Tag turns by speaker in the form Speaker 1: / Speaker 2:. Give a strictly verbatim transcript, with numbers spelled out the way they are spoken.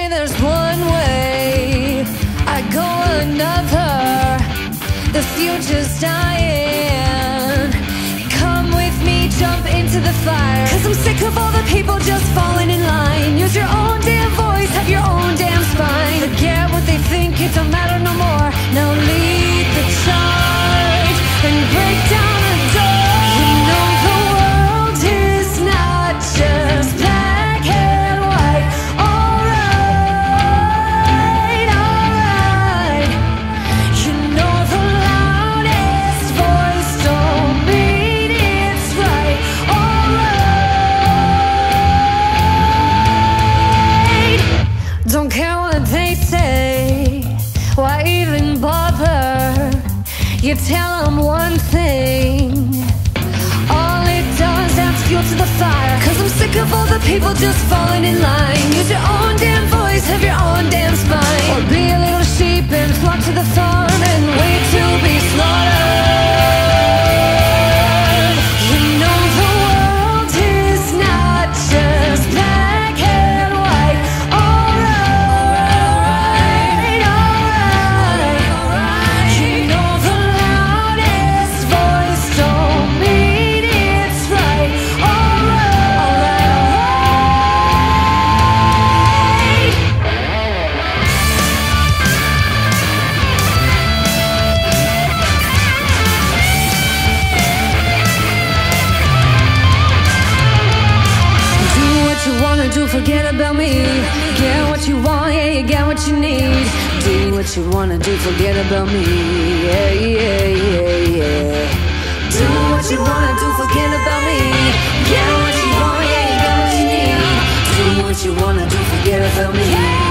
Speaker 1: say there's one way, I go another. The future's dying. Come with me, jump into the fire. Cause I'm sick of all the people just falling in line. Use your own damn voice, have your own damn spine. Forget what they think, it don't matter no more. Now lead the charge and break down the door. You know the world is not just black and white. Alright, alright. You know the loudest voice don't mean it's right. Alright. Don't care what they say, why even bother? You tell them one thing, all it does adds fuel to the fire. Cause I'm sick of all the people just falling in line. Use your own damn voice, have your own damn spine. Or be a little sheep and flock to the farm and wait to be slaughtered. You know the world is not just black and white. Alright, alright. You know the loudest voice don't mean it's right. Alright, do what you wanna do, forget about me. Get what you want, yeah, you get what you need. Do what you wanna do, forget about me. Yeah, yeah, yeah, yeah. Do what you wanna do, forget about me. Get what you want, yeah, you get what you need. Do what you wanna do, forget about me.